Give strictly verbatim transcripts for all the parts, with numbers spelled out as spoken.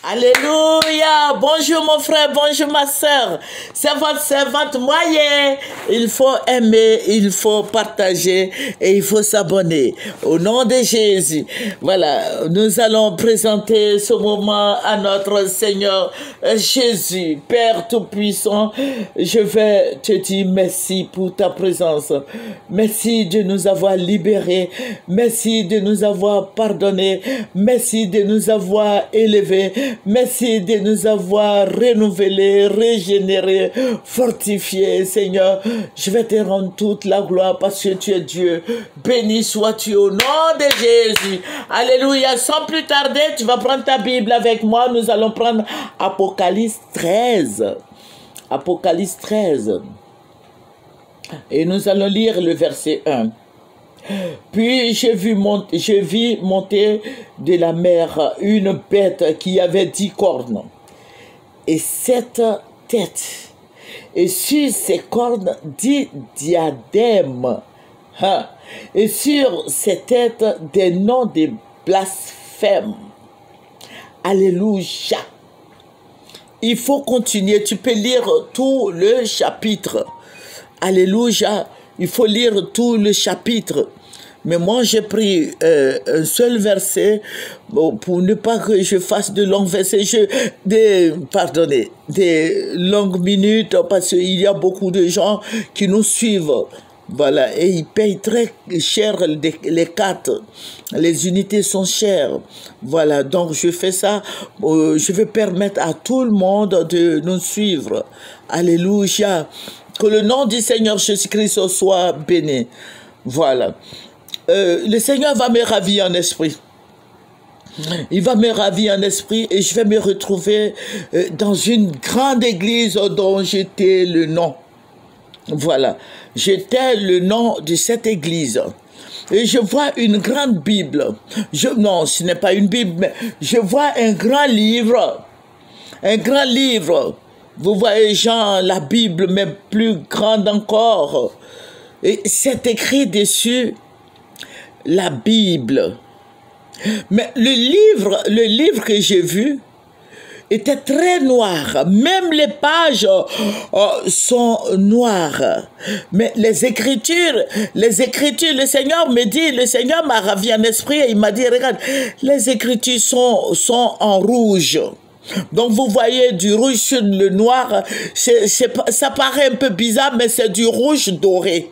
Alléluia. Bonjour mon frère, bonjour ma soeur. C'est votre servante moyenne. Il faut aimer, il faut partager et il faut s'abonner. Au nom de Jésus. Voilà, nous allons présenter ce moment à notre Seigneur Jésus. Père Tout-Puissant, je vais te dire merci pour ta présence. Merci de nous avoir libérés. Merci de nous avoir pardonnés. Merci de nous avoir élevés. Merci de nous avoir renouvelés, régénérés, fortifiés, Seigneur. Je vais te rendre toute la gloire parce que tu es Dieu. Béni sois-tu au nom de Jésus. Alléluia. Sans plus tarder, tu vas prendre ta Bible avec moi. Nous allons prendre Apocalypse treize. Apocalypse treize. Et nous allons lire le verset un. Puis je vis, monter, je vis monter de la mer une bête qui avait dix cornes et sept têtes, et sur ses cornes dix diadèmes, hein, et sur ses têtes des noms de blasphèmes. Alléluia. Il faut continuer, tu peux lire tout le chapitre. Alléluia. Il faut lire tout le chapitre. Mais moi, j'ai pris euh, un seul verset bon, pour ne pas que je fasse de longs versets, je, des, pardonnez, des longues minutes, parce qu'il y a beaucoup de gens qui nous suivent. Voilà, et ils payent très cher les, les quatre. Les unités sont chères. Voilà, donc je fais ça. Euh, je vais permettre à tout le monde de nous suivre. Alléluia. Que le nom du Seigneur Jésus-Christ soit béni. Voilà. Euh, le Seigneur va me ravir en esprit. Il va me ravir en esprit et je vais me retrouver euh, dans une grande église dont j'étais le nom. Voilà. J'étais le nom de cette église. Et je vois une grande Bible. Je, non, ce n'est pas une Bible, mais je vois un grand livre. Un grand livre. Vous voyez, Jean, la Bible, mais plus grande encore. Et c'est écrit dessus, la Bible. Mais le livre, le livre que j'ai vu était très noir. Même les pages euh, sont noires. Mais les écritures, les écritures, le Seigneur me dit, le Seigneur m'a ravi en esprit et il m'a dit, regarde, les écritures sont, sont en rouge. Donc vous voyez du rouge sur le noir, c'est, c'est, ça paraît un peu bizarre, mais c'est du rouge doré.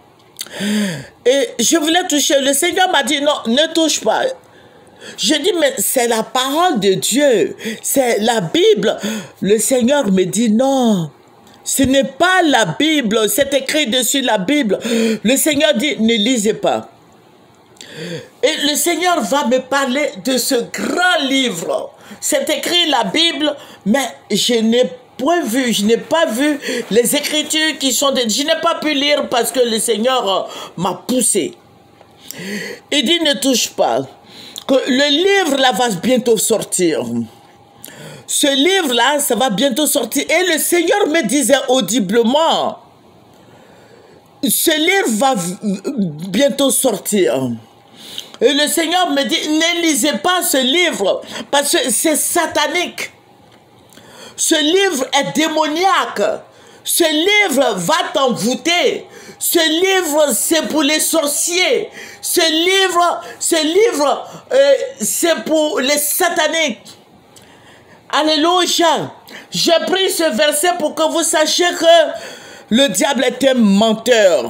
Et je voulais toucher, le Seigneur m'a dit non, ne touche pas. Je dis mais c'est la parole de Dieu, c'est la Bible. Le Seigneur me dit non, ce n'est pas la Bible, c'est écrit dessus la Bible. Le Seigneur dit ne lisez pas. Et le Seigneur va me parler de ce grand livre. C'est écrit la Bible, mais je n'ai pas vu, je n'ai pas vu les écritures qui sont... De, je n'ai pas pu lire parce que le Seigneur m'a poussé. Il dit ne touche pas. Que le livre là va bientôt sortir. Ce livre là, ça va bientôt sortir. Et le Seigneur me disait audiblement, ce livre va bientôt sortir. Et le Seigneur me dit, ne lisez pas ce livre, parce que c'est satanique. Ce livre est démoniaque. Ce livre va t'envoûter. Ce livre, c'est pour les sorciers. Ce livre, ce livre, euh, c'est pour les sataniques. Alléluia. J'ai pris ce verset pour que vous sachiez que le diable est un menteur.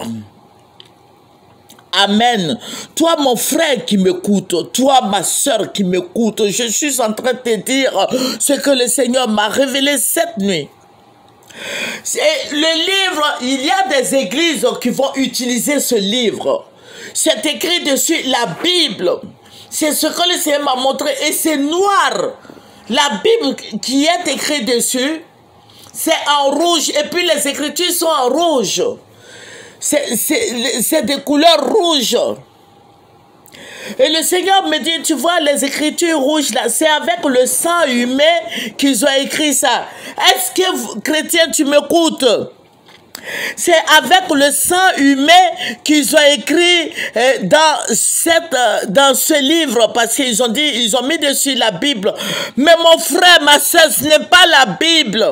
Amen. Toi, mon frère qui m'écoute, toi, ma soeur qui m'écoute, je suis en train de te dire ce que le Seigneur m'a révélé cette nuit. Et le livre, il y a des églises qui vont utiliser ce livre. C'est écrit dessus la Bible. C'est ce que le Seigneur m'a montré et c'est noir. La Bible qui est écrite dessus, c'est en rouge et puis les écritures sont en rouge. C'est des couleurs rouges. Et le Seigneur me dit, tu vois les écritures rouges là, c'est avec le sang humain qu'ils ont écrit ça. Est-ce que, chrétien, tu m'écoutes? C'est avec le sang humain qu'ils ont écrit euh, dans, cette, euh, dans ce livre, parce qu'ils ont dit, ils ont mis dessus la Bible. Mais mon frère, ma soeur, ce n'est pas la Bible.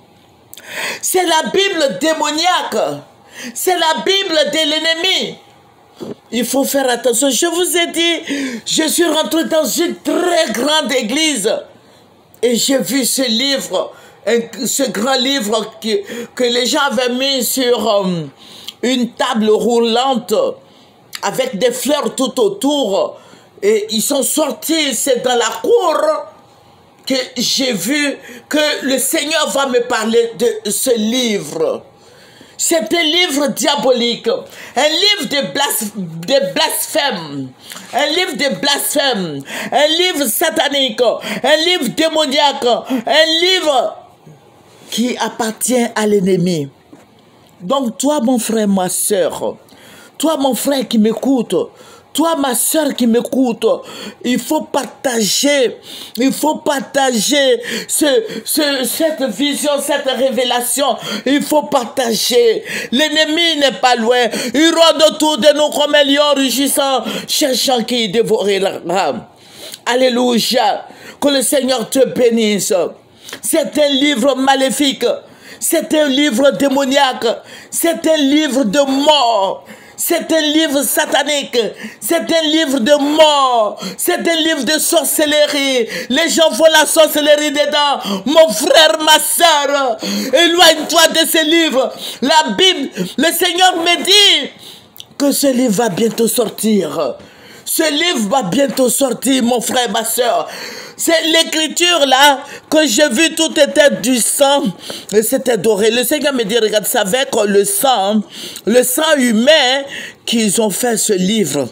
C'est la Bible démoniaque. C'est la Bible de l'ennemi. Il faut faire attention. Je vous ai dit, je suis rentré dans une très grande église et j'ai vu ce livre, ce grand livre que, que les gens avaient mis sur euh, une table roulante avec des fleurs tout autour. Et ils sont sortis, c'est dans la cour que j'ai vu que le Seigneur va me parler de ce livre. C'est un livre diabolique, un livre de, blas de blasphème, un livre de blasphème, un livre satanique, un livre démoniaque, un livre qui appartient à l'ennemi. Donc toi, mon frère, ma soeur, toi, mon frère qui m'écoute, toi, ma soeur qui m'écoute, il faut partager, il faut partager ce, ce, cette vision, cette révélation. Il faut partager. L'ennemi n'est pas loin. Il rôde autour de nous comme un lion rugissant, cherchant qui dévorera. Alléluia. Que le Seigneur te bénisse. C'est un livre maléfique. C'est un livre démoniaque. C'est un livre de mort. C'est un livre satanique, c'est un livre de mort, c'est un livre de sorcellerie. Les gens font la sorcellerie dedans. Mon frère, ma soeur, éloigne-toi de ce livre. La Bible, le Seigneur me dit que ce livre va bientôt sortir. Ce livre va bientôt sortir, mon frère, ma soeur. C'est l'écriture là que j'ai vu, tout était du sang et c'était doré. Le Seigneur me dit, regarde, c'est avec le sang, le sang humain qu'ils ont fait ce livre.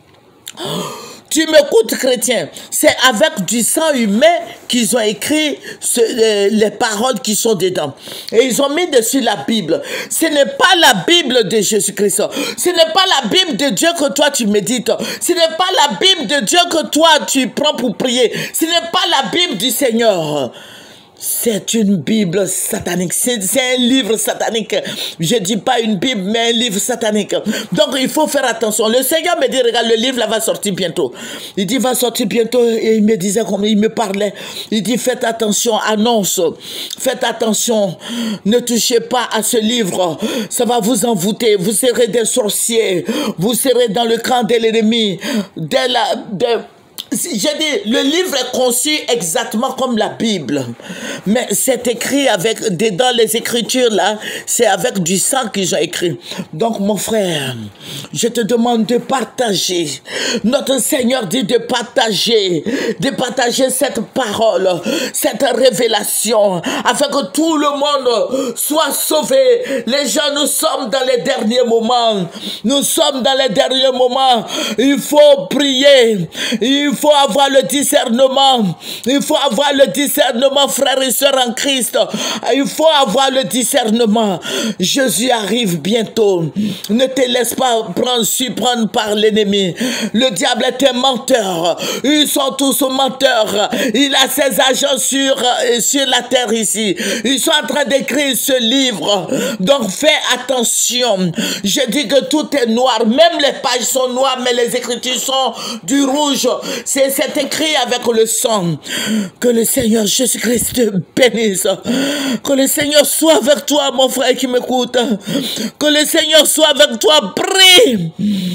Tu m'écoutes, chrétien, c'est avec du sang humain qu'ils ont écrit ce, les, les paroles qui sont dedans. Et ils ont mis dessus la Bible. Ce n'est pas la Bible de Jésus-Christ. Ce n'est pas la Bible de Dieu que toi tu médites. Ce n'est pas la Bible de Dieu que toi tu prends pour prier. Ce n'est pas la Bible du Seigneur. C'est une Bible satanique, c'est un livre satanique. Je ne dis pas une Bible, mais un livre satanique. Donc il faut faire attention. Le Seigneur me dit, regarde, le livre là va sortir bientôt. Il dit, va sortir bientôt. Et il me disait, comme il me parlait, il dit, faites attention, annonce. Faites attention, ne touchez pas à ce livre. Ça va vous envoûter. Vous serez des sorciers. Vous serez dans le camp de l'ennemi. Dès la... De, j'ai dit, le livre est conçu exactement comme la Bible, mais c'est écrit avec, dedans les écritures là, c'est avec du sang qu'ils ont écrit. Donc mon frère, je te demande de partager. Notre Seigneur dit de partager, de partager cette parole, cette révélation, afin que tout le monde soit sauvé. Les gens, nous sommes dans les derniers moments. Nous sommes dans les derniers moments. Il faut prier. Il faut avoir le discernement. Il faut avoir le discernement, frères et sœurs en Christ. Il faut avoir le discernement. Jésus arrive bientôt. Ne te laisse pas prendre, surprendre par l'ennemi. Le diable est un menteur. Ils sont tous menteurs. Il a ses agents sur, sur la terre ici. Ils sont en train d'écrire ce livre. Donc fais attention. Je dis que tout est noir. Même les pages sont noires, mais les écritures sont du rouge. C'est écrit avec le sang. Que le Seigneur Jésus-Christ te bénisse. Que le Seigneur soit avec toi, mon frère qui m'écoute. Que le Seigneur soit avec toi. Prie.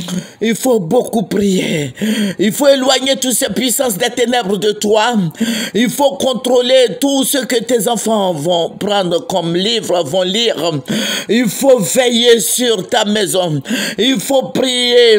Il faut beaucoup prier. Il faut éloigner toutes ces puissances des ténèbres de toi. Il faut contrôler tout ce que tes enfants vont prendre comme livre, vont lire. Il faut veiller sur ta maison. Il faut prier.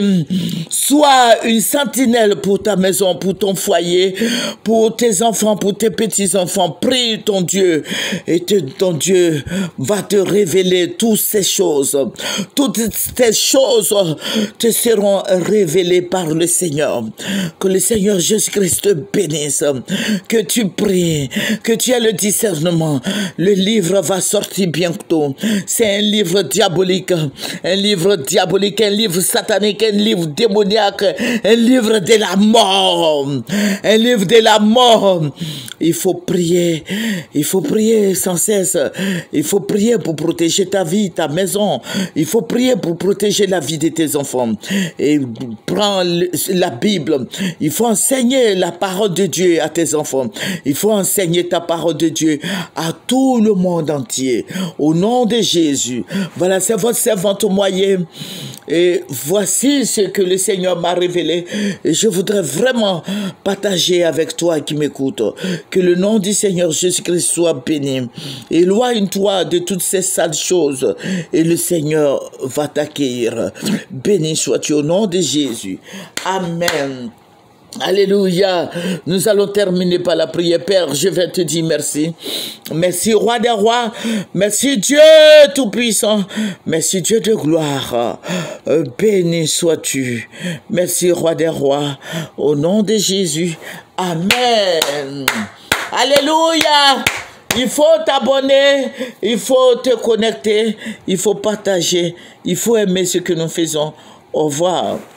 Sois une sentinelle pour ta maison, pour ton foyer, pour tes enfants, pour tes petits-enfants. Prie ton Dieu et te, ton Dieu va te révéler toutes ces choses. Toutes ces choses te seront révélés par le Seigneur. Que le Seigneur Jésus-Christ te bénisse. Que tu pries, que tu aies le discernement. Le livre va sortir bientôt. C'est un livre diabolique, un livre diabolique, un livre satanique, un livre démoniaque, un livre de la mort. Un livre de la mort. Il faut prier, il faut prier sans cesse. Il faut prier pour protéger ta vie, ta maison. Il faut prier pour protéger la vie de tes enfants. Et prends la Bible. Il faut enseigner la parole de Dieu à tes enfants. Il faut enseigner ta parole de Dieu à tout le monde entier. Au nom de Jésus. Voilà, c'est votre servante moyen. Et voici ce que le Seigneur m'a révélé. Et je voudrais vraiment partager avec toi qui m'écoute. Que le nom du Seigneur Jésus-Christ soit béni. Éloigne-toi de toutes ces sales choses. Et le Seigneur va t'accueillir. Béni sois-tu au nom de Jésus. Amen. Alléluia. Nous allons terminer par la prière. Père, je vais te dire merci. Merci, Roi des rois. Merci, Dieu Tout-Puissant. Merci, Dieu de gloire. Euh, béni sois-tu. Merci, Roi des rois. Au nom de Jésus. Amen. Alléluia. Il faut t'abonner, il faut te connecter, il faut partager, il faut aimer ce que nous faisons. Au revoir.